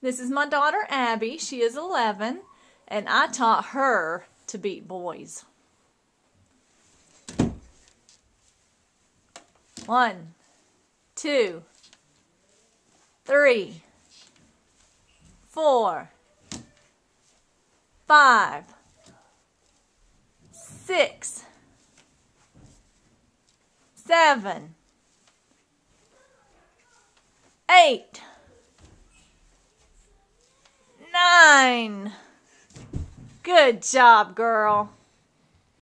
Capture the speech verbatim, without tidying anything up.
This is my daughter Abby. She is eleven, and I taught her to beat boys. One, two, three, four, five, six, seven, eight, nine. Good job, girl.